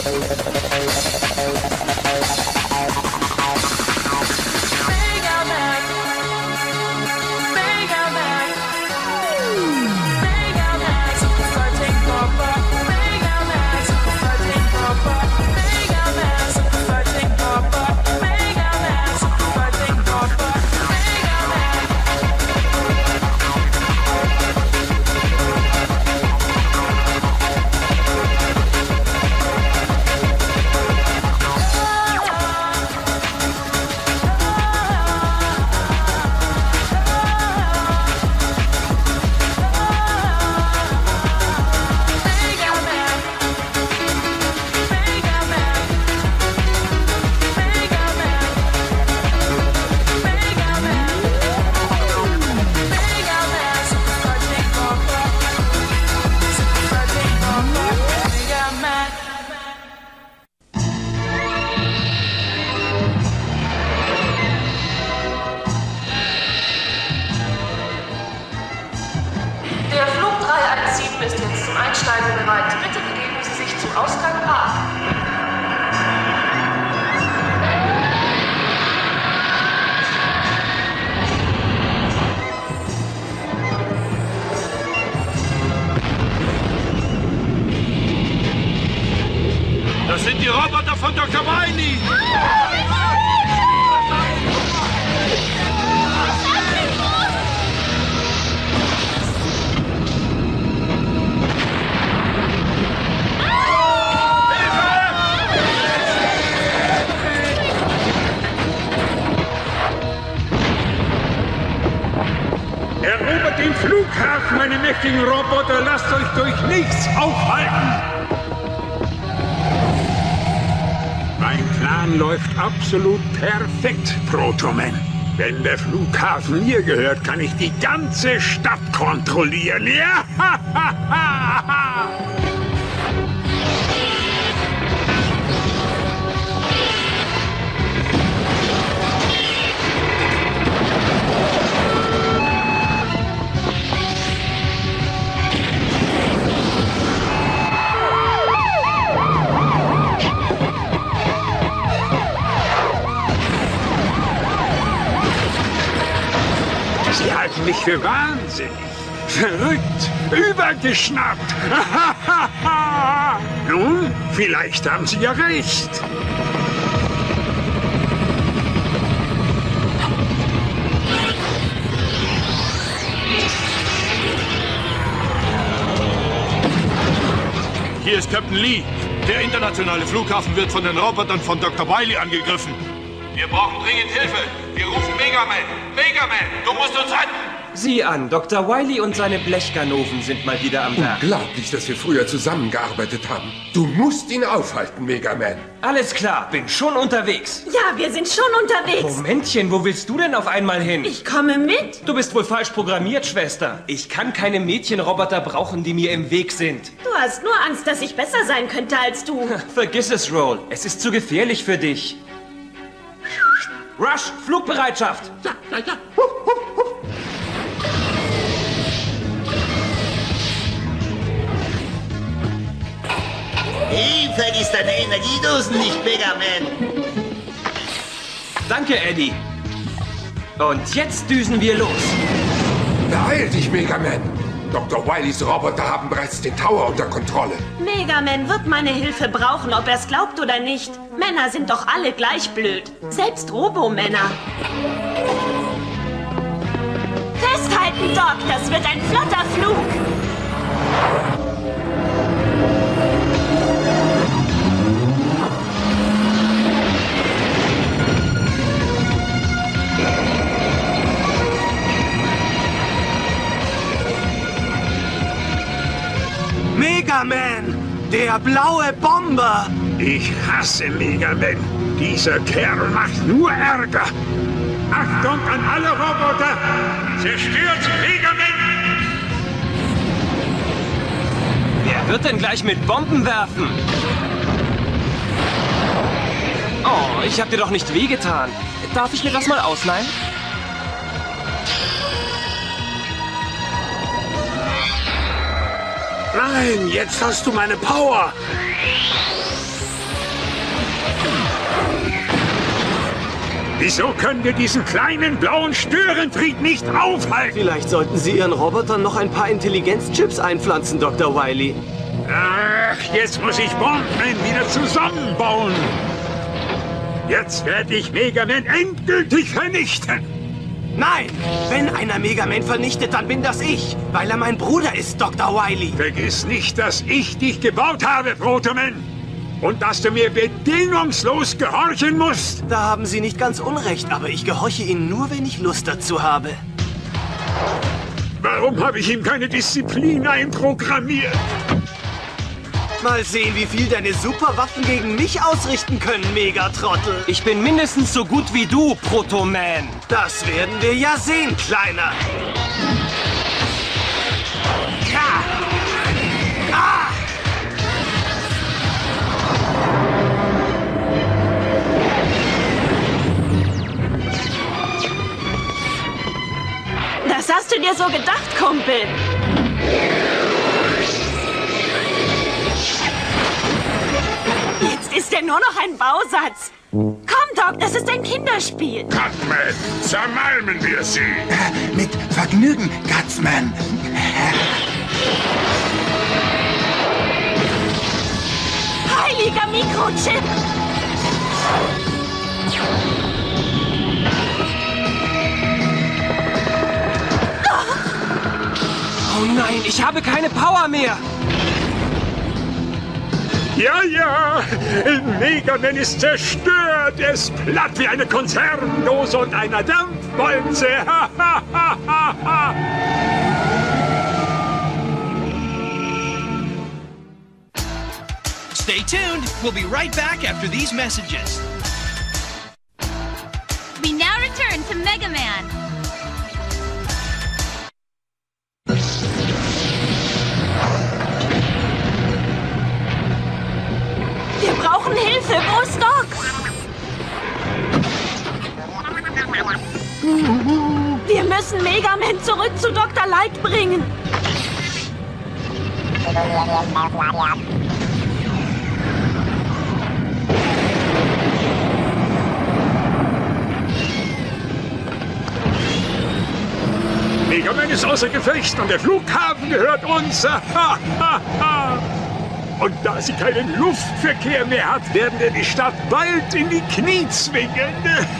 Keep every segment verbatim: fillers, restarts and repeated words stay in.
Das sind die Roboter von Doktor Wily! Erobert den Flughafen, meine mächtigen Roboter! Lasst euch durch nichts aufhalten! Mein Plan läuft absolut perfekt, Protoman. Wenn der Flughafen mir gehört, kann ich die ganze Stadt kontrollieren. Ja! Sie halten mich für wahnsinnig, verrückt, übergeschnappt. Nun, vielleicht haben Sie ja recht. Hier ist Captain Lee. Der internationale Flughafen wird von den Robotern von Doktor Wily angegriffen. Wir brauchen dringend Hilfe. Wir rufen Megaman. Megaman, du musst uns retten. Sieh an, Doktor Wily und seine Blechganoven sind mal wieder am Werk. Unglaublich, dass wir früher zusammengearbeitet haben. Du musst ihn aufhalten, Megaman. Alles klar, bin schon unterwegs. Ja, wir sind schon unterwegs. Momentchen, wo willst du denn auf einmal hin? Ich komme mit. Du bist wohl falsch programmiert, Schwester. Ich kann keine Mädchenroboter brauchen, die mir im Weg sind. Du hast nur Angst, dass ich besser sein könnte als du. Vergiss es, Roll. Es ist zu gefährlich für dich. Rush, Flugbereitschaft! Ja, ja, ja. Hup, hup, hup. Hey, vergiss deine Energiedosen nicht, Megaman. Danke, Eddie. Und jetzt düsen wir los. Beeil dich, Megaman. Doktor Wilys Roboter haben bereits den Tower unter Kontrolle. Megaman wird meine Hilfe brauchen, ob er es glaubt oder nicht. Männer sind doch alle gleich blöd. Selbst Robomänner. Festhalten, Doc, das wird ein flotter Flug. Megaman, der blaue Bomber. Ich hasse Megaman. Dieser Kerl macht nur Ärger. Achtung an alle Roboter! Zerstört Megaman! Wer wird denn gleich mit Bomben werfen? Oh, ich hab dir doch nicht wehgetan. Darf ich mir das mal ausleihen? Nein, jetzt hast du meine Power. Wieso können wir diesen kleinen blauen Störenfried nicht aufhalten? Vielleicht sollten Sie Ihren Robotern noch ein paar Intelligenzchips einpflanzen, Doktor Wily. Ach, jetzt muss ich Bomben wieder zusammenbauen. Jetzt werde ich Mega Man endgültig vernichten. Nein! Wenn einer Mega Man vernichtet, dann bin das ich, weil er mein Bruder ist, Doktor Wily. Vergiss nicht, dass ich dich gebaut habe, Protoman. Und dass du mir bedingungslos gehorchen musst. Da haben Sie nicht ganz unrecht, aber ich gehorche Ihnen nur, wenn ich Lust dazu habe. Warum habe ich ihm keine Disziplin einprogrammiert? Mal sehen, wie viel deine Superwaffen gegen mich ausrichten können, Megatrottel. Ich bin mindestens so gut wie du, Protoman. Das werden wir ja sehen, Kleiner. Ja. Ah! Das hast du dir so gedacht, Kumpel. Jetzt ist er nur noch ein Bausatz. Komm, Doc, das ist ein Kinderspiel. Cutman, zermalmen wir sie. Mit Vergnügen, Gutsman. Heiliger Mikrochip. Oh nein, ich habe keine Power mehr. Ja, ja, Mega Man ist zerstört. Er ist platt wie eine Konservendose und einer Dampfwalze. Ha, ha, ha, ha, ha. Stay tuned. We'll be right back after these messages. We now return to Mega Man. Wir brauchen Hilfe. Wo ist Doc? Wir müssen Mega Man zurück zu Doktor Light bringen. Mega Man ist außer Gefecht und der Flughafen gehört uns. Und da sie keinen Luftverkehr mehr hat, werden wir die Stadt bald in die Knie zwingen.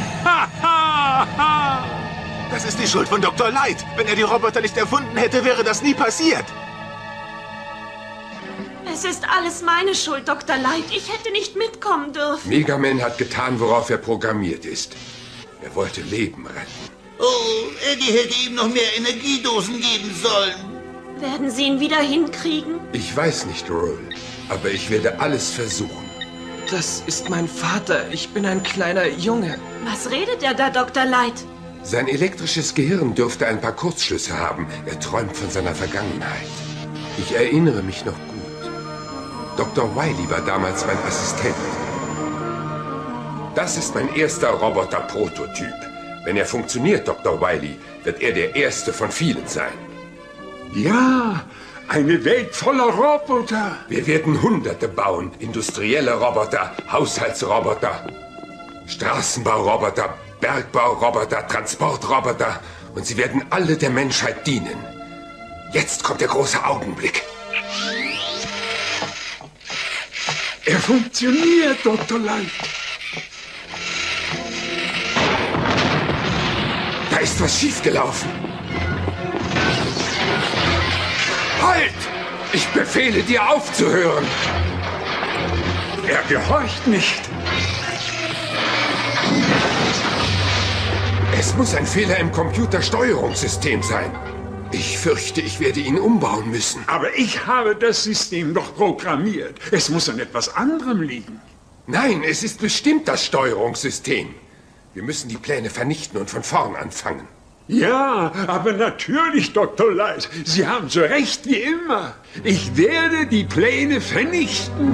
Das ist die Schuld von Doktor Light. Wenn er die Roboter nicht erfunden hätte, wäre das nie passiert. Es ist alles meine Schuld, Doktor Light. Ich hätte nicht mitkommen dürfen. Mega Man hat getan, worauf er programmiert ist. Er wollte Leben retten. Oh, Eddie hätte ihm noch mehr Energiedosen geben sollen. Werden Sie ihn wieder hinkriegen? Ich weiß nicht, Roll, aber ich werde alles versuchen. Das ist mein Vater. Ich bin ein kleiner Junge. Was redet er da, Doktor Light? Sein elektrisches Gehirn dürfte ein paar Kurzschlüsse haben. Er träumt von seiner Vergangenheit. Ich erinnere mich noch gut. Doktor Wily war damals mein Assistent. Das ist mein erster Roboter-Prototyp. Wenn er funktioniert, Doktor Wily, wird er der erste von vielen sein. Ja, eine Welt voller Roboter. Wir werden Hunderte bauen. Industrielle Roboter, Haushaltsroboter, Straßenbauroboter, Bergbauroboter, Transportroboter. Und sie werden alle der Menschheit dienen. Jetzt kommt der große Augenblick. Er funktioniert, Doktor Light. Da ist was schiefgelaufen. Halt! Ich befehle dir aufzuhören. Er gehorcht nicht. Es muss ein Fehler im Computersteuerungssystem sein. Ich fürchte, ich werde ihn umbauen müssen. Aber ich habe das System doch programmiert. Es muss an etwas anderem liegen. Nein, es ist bestimmt das Steuerungssystem. Wir müssen die Pläne vernichten und von vorn anfangen. Ja, aber natürlich, Doktor Light. Sie haben so recht wie immer. Ich werde die Pläne vernichten.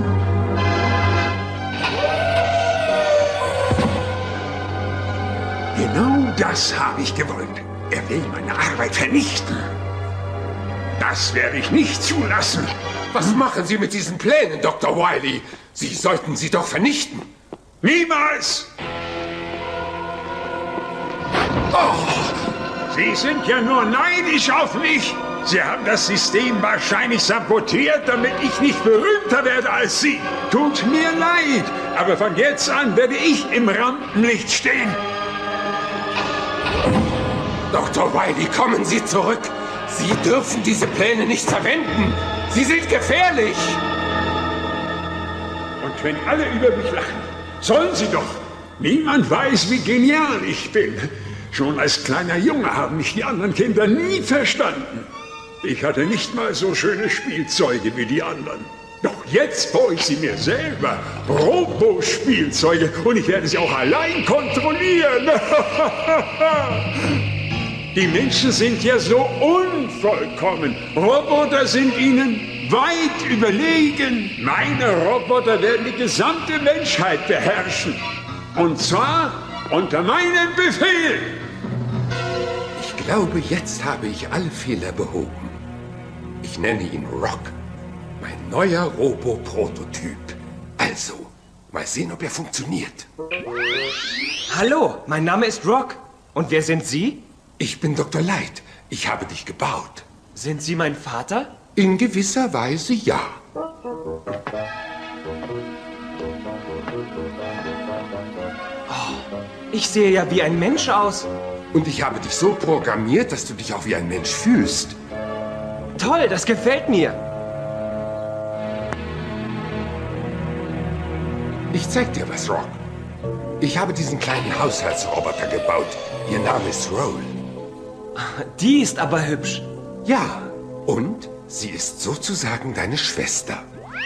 Genau das habe ich gewollt. Er will meine Arbeit vernichten. Das werde ich nicht zulassen. Was machen Sie mit diesen Plänen, Doktor Wily? Sie sollten sie doch vernichten. Niemals! Sie sind ja nur neidisch auf mich. Sie haben das System wahrscheinlich sabotiert, damit ich nicht berühmter werde als Sie. Tut mir leid, aber von jetzt an werde ich im Rampenlicht stehen. Doktor Wily, kommen Sie zurück. Sie dürfen diese Pläne nicht verwenden. Sie sind gefährlich. Und wenn alle über mich lachen, sollen sie doch. Niemand weiß, wie genial ich bin. Schon als kleiner Junge haben mich die anderen Kinder nie verstanden. Ich hatte nicht mal so schöne Spielzeuge wie die anderen. Doch jetzt baue ich sie mir selber. Robo-Spielzeuge. Und ich werde sie auch allein kontrollieren. Die Menschen sind ja so unvollkommen. Roboter sind ihnen weit überlegen. Meine Roboter werden die gesamte Menschheit beherrschen. Und zwar unter meinem Befehl. Ich glaube, jetzt habe ich alle Fehler behoben. Ich nenne ihn Rock. Mein neuer Robo-Prototyp. Also, mal sehen, ob er funktioniert. Hallo, mein Name ist Rock. Und wer sind Sie? Ich bin Doktor Light. Ich habe dich gebaut. Sind Sie mein Vater? In gewisser Weise ja. Oh, ich sehe ja wie ein Mensch aus. Und ich habe dich so programmiert, dass du dich auch wie ein Mensch fühlst. Toll, das gefällt mir. Ich zeig dir was, Rock. Ich habe diesen kleinen Haushaltsroboter gebaut. Ihr Name ist Roll. Die ist aber hübsch. Ja, und sie ist sozusagen deine Schwester.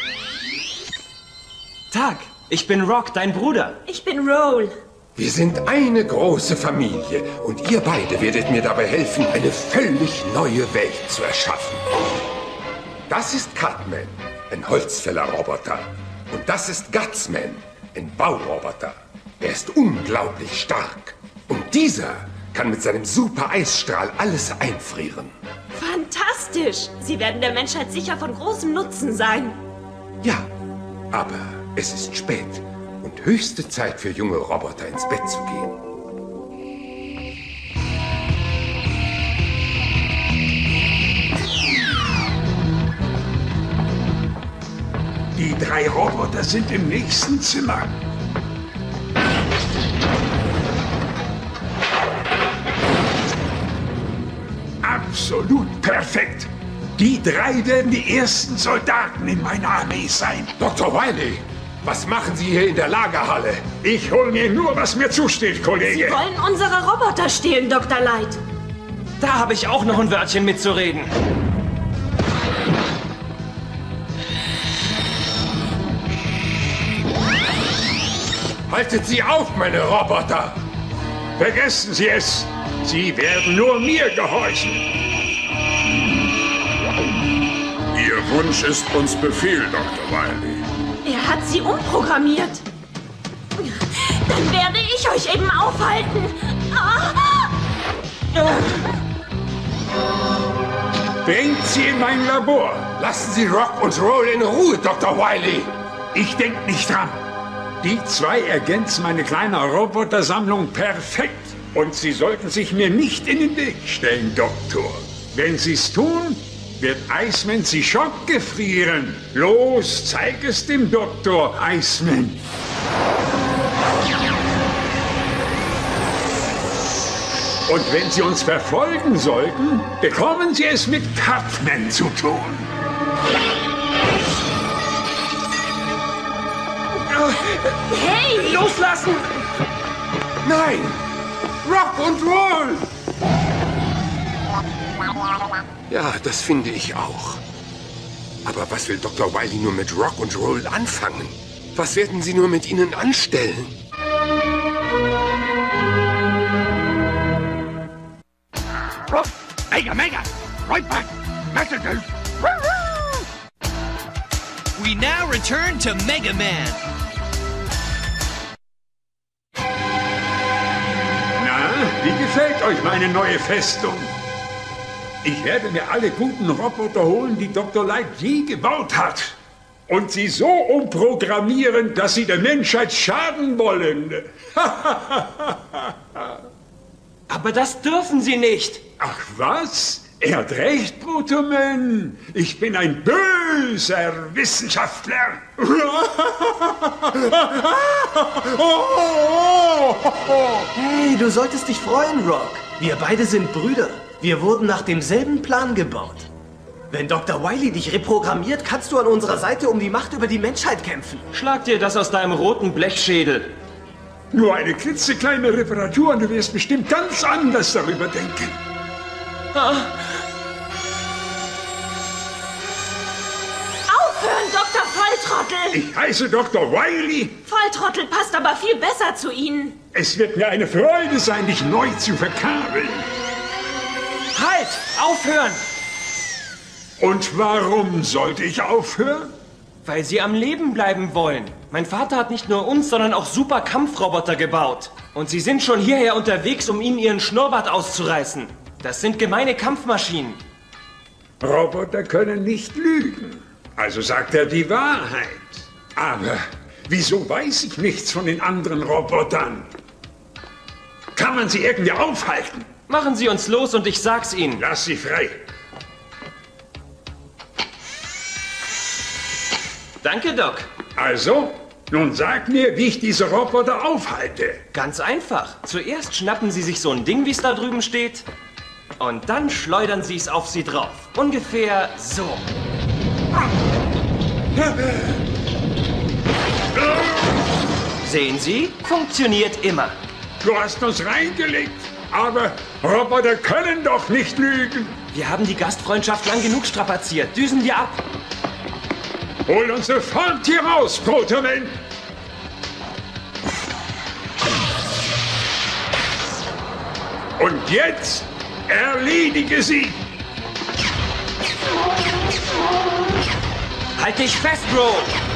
Tag, ich bin Rock, dein Bruder. Ich bin Roll. Wir sind eine große Familie und ihr beide werdet mir dabei helfen, eine völlig neue Welt zu erschaffen. Das ist Cutman, ein Holzfällerroboter. Und das ist Gutsman, ein Bauroboter. Er ist unglaublich stark. Und dieser kann mit seinem Super-Eisstrahl alles einfrieren. Fantastisch! Sie werden der Menschheit sicher von großem Nutzen sein. Ja, aber es ist spät und höchste Zeit für junge Roboter ins Bett zu gehen. Die drei Roboter sind im nächsten Zimmer. Absolut perfekt. Die drei werden die ersten Soldaten in meiner Armee sein. Doktor Wily, was machen Sie hier in der Lagerhalle? Ich hole mir nur, was mir zusteht, Kollege. Sie wollen unsere Roboter stehlen, Doktor Light. Da habe ich auch noch ein Wörtchen mitzureden. Haltet sie auf, meine Roboter! Vergessen Sie es! Sie werden nur mir gehorchen! Ihr Wunsch ist uns Befehl, Doktor Wily. Er hat sie umprogrammiert. Dann werde ich euch eben aufhalten. Ah! Bringt sie in mein Labor! Lassen Sie Rock und Roll in Ruhe, Doktor Wily! Ich denke nicht dran. Die zwei ergänzen meine kleine Robotersammlung perfekt. Und Sie sollten sich mir nicht in den Weg stellen, Doktor. Wenn Sie es tun, wird Iceman Sie schockgefrieren. Los, zeig es dem Doktor, Iceman. Und wenn Sie uns verfolgen sollten, bekommen Sie es mit Cutman zu tun. Hey! Loslassen! Nein! Rock und Roll! Ja, das finde ich auch. Aber was will Doktor Wily nur mit Rock und Roll anfangen? Was werden Sie nur mit ihnen anstellen? Mega, mega! Right back! Messages! We now return to Mega Man. Wie gefällt euch meine neue Festung? Ich werde mir alle guten Roboter holen, die Doktor Light je gebaut hat. Und sie so umprogrammieren, dass sie der Menschheit schaden wollen. Aber Aber das dürfen Sie nicht. Ach was? Er hat recht, Protoman. Ich bin ein böser Wissenschaftler. Hey, du solltest dich freuen, Rock. Wir beide sind Brüder. Wir wurden nach demselben Plan gebaut. Wenn Doktor Wily dich reprogrammiert, kannst du an unserer Seite um die Macht über die Menschheit kämpfen. Schlag dir das aus deinem roten Blechschädel. Nur eine klitzekleine Reparatur und du wirst bestimmt ganz anders darüber denken. Ah. Aufhören, Doktor Volltrottel! Ich heiße Doktor Wily. Volltrottel passt aber viel besser zu Ihnen. Es wird mir eine Freude sein, dich neu zu verkabeln. Halt! Aufhören! Und warum sollte ich aufhören? Weil Sie am Leben bleiben wollen. Mein Vater hat nicht nur uns, sondern auch super Kampfroboter gebaut. Und Sie sind schon hierher unterwegs, um ihnen ihren Schnurrbart auszureißen. Das sind gemeine Kampfmaschinen. Roboter können nicht lügen. Also sagt er die Wahrheit. Aber wieso weiß ich nichts von den anderen Robotern? Kann man sie irgendwie aufhalten? Machen Sie uns los und ich sag's Ihnen. Lass sie frei. Danke, Doc. Also, nun sag mir, wie ich diese Roboter aufhalte. Ganz einfach. Zuerst schnappen Sie sich so ein Ding, wie es da drüben steht. Und dann schleudern Sie es auf Sie drauf. Ungefähr so. Sehen Sie? Funktioniert immer. Du hast uns reingelegt, aber Roboter können doch nicht lügen. Wir haben die Gastfreundschaft lang genug strapaziert. Düsen wir ab. Hol uns sofort hier raus, Protoman! Und jetzt erledige sie! Halt dich fest, Bro!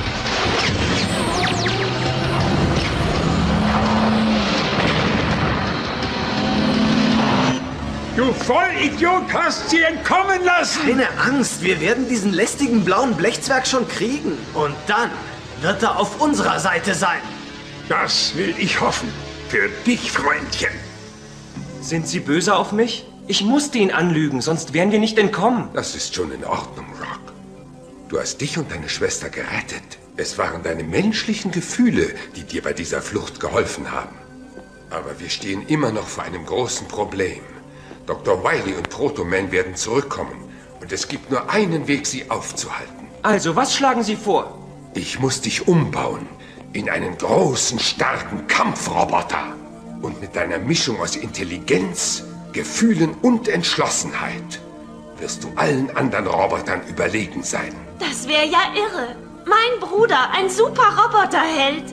Du Vollidiot hast sie entkommen lassen! Keine Angst, wir werden diesen lästigen blauen Blechzwerg schon kriegen. Und dann wird er auf unserer Seite sein. Das will ich hoffen. Für dich, Freundchen. Sind Sie böse auf mich? Ich musste ihn anlügen, sonst wären wir nicht entkommen. Das ist schon in Ordnung, Rock. Du hast dich und deine Schwester gerettet. Es waren deine menschlichen Gefühle, die dir bei dieser Flucht geholfen haben. Aber wir stehen immer noch vor einem großen Problem. Doktor Wily und Protoman werden zurückkommen. Und es gibt nur einen Weg, sie aufzuhalten. Also, was schlagen Sie vor? Ich muss dich umbauen in einen großen, starken Kampfroboter. Und mit deiner Mischung aus Intelligenz, Gefühlen und Entschlossenheit wirst du allen anderen Robotern überlegen sein. Das wäre ja irre. Mein Bruder, ein super Roboterheld.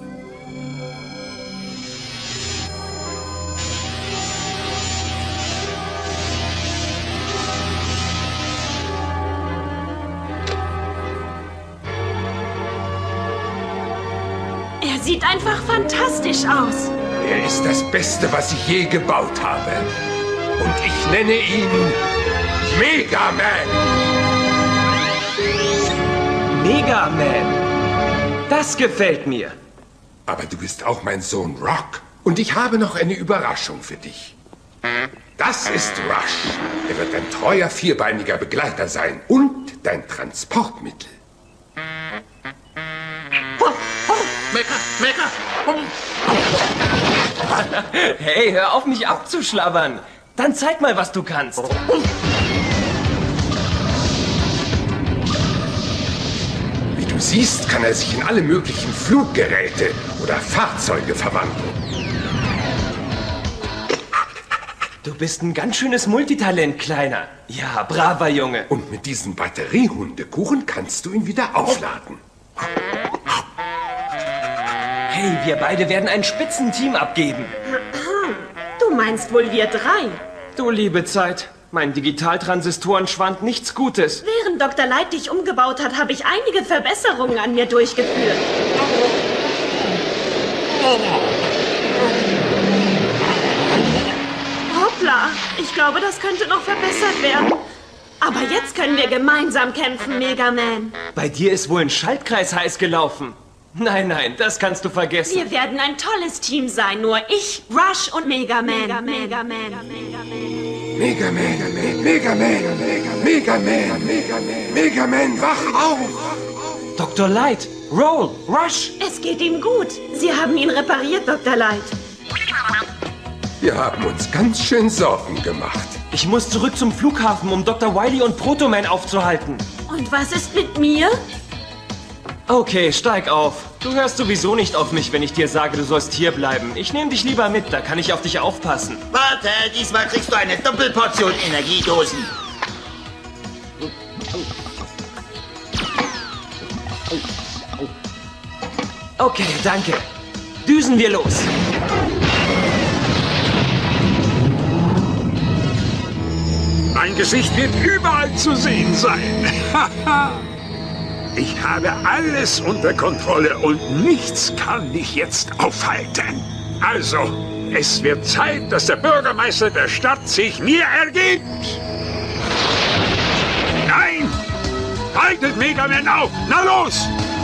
Er sieht einfach fantastisch aus. Er ist das Beste, was ich je gebaut habe. Und ich nenne ihn Mega Man. Mega Man. Das gefällt mir. Aber du bist auch mein Sohn Rock. Und ich habe noch eine Überraschung für dich. Das ist Rush. Er wird ein treuer vierbeiniger Begleiter sein und dein Transportmittel. Mecker, Mecker. Hey, hör auf, mich abzuschlabbern. Dann zeig mal, was du kannst. Wie du siehst, kann er sich in alle möglichen Fluggeräte oder Fahrzeuge verwandeln. Du bist ein ganz schönes Multitalent, Kleiner. Ja, braver Junge. Und mit diesem Batteriehundekuchen kannst du ihn wieder aufladen. Hey, wir beide werden ein Spitzenteam abgeben. Du meinst wohl wir drei? Du liebe Zeit. Mein Digitaltransistorenschwand nichts Gutes. Während Doktor Light dich umgebaut hat, habe ich einige Verbesserungen an mir durchgeführt. Hoppla, ich glaube, das könnte noch verbessert werden. Aber jetzt können wir gemeinsam kämpfen, Mega Man. Bei dir ist wohl ein Schaltkreis heiß gelaufen. Nein, nein, das kannst du vergessen. Wir werden ein tolles Team sein, nur ich, Rush und Mega Man. Mega, Mega Man. Mega Man, Mega Man, Mega Man, Mega Man, Mega Man, wach auf! Doktor Light, Roll, Rush! Es geht ihm gut. Sie haben ihn repariert, Doktor Light. Wir haben uns ganz schön Sorgen gemacht. Ich muss zurück zum Flughafen, um Doktor Wily und Proto-Man aufzuhalten. Und was ist mit mir? Okay, steig auf. Du hörst sowieso nicht auf mich, wenn ich dir sage, du sollst hier bleiben. Ich nehme dich lieber mit, da kann ich auf dich aufpassen. Warte, diesmal kriegst du eine Doppelportion Energiedosen. Okay, danke. Düsen wir los. Mein Gesicht wird überall zu sehen sein. Ich habe alles unter Kontrolle und nichts kann mich jetzt aufhalten. Also, es wird Zeit, dass der Bürgermeister der Stadt sich mir ergibt. Nein! Haltet Mega Man auf! Na los!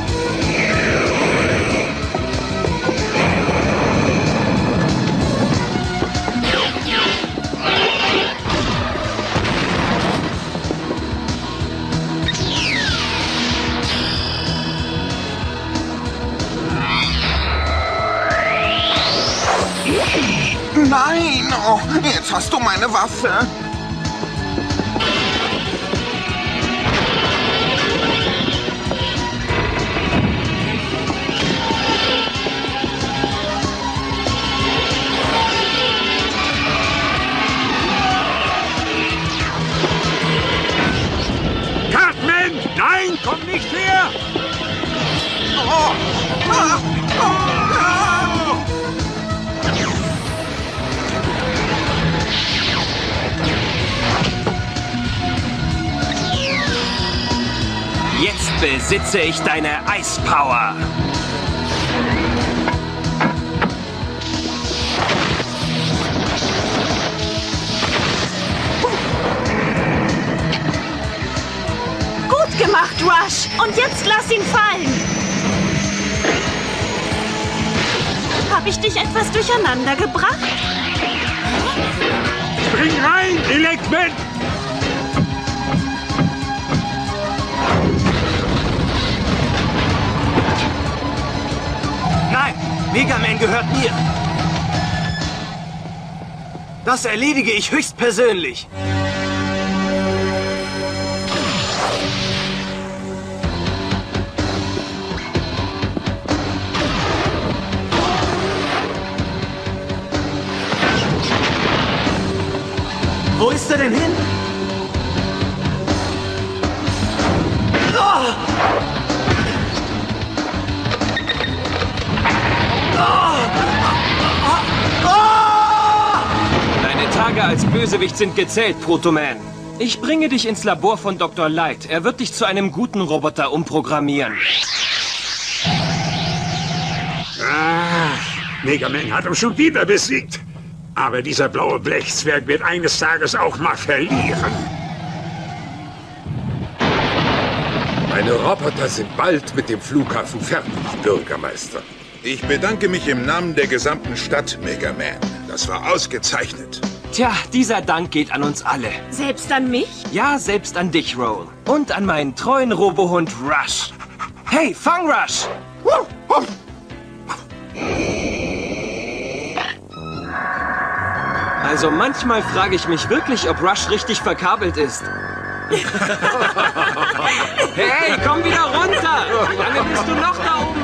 Nein! Oh, jetzt hast du meine Waffe. Cartman! Nein, komm nicht her! Oh. Ah. Oh. Ah. Jetzt besitze ich deine Eispower. Gut gemacht, Rush. Und jetzt lass ihn fallen. Habe ich dich etwas durcheinander gebracht? Spring rein, Electman! Nein, Mega Man gehört mir. Das erledige ich höchstpersönlich. Wo ist er denn hin? Oh! Deine Tage als Bösewicht sind gezählt, Proto-Man. Ich bringe dich ins Labor von Doktor Light. Er wird dich zu einem guten Roboter umprogrammieren. Ah, Mega Man hat uns schon wieder besiegt. Aber dieser blaue Blechzwerg wird eines Tages auch mal verlieren. Meine Roboter sind bald mit dem Flughafen fertig, Bürgermeister. Ich bedanke mich im Namen der gesamten Stadt, Mega Man. Das war ausgezeichnet. Tja, dieser Dank geht an uns alle. Selbst an mich? Ja, selbst an dich, Roll. Und an meinen treuen Robohund Rush. Hey, fang Rush! Also manchmal frage ich mich wirklich, ob Rush richtig verkabelt ist. Hey, komm wieder runter! Wie lange bist du noch da oben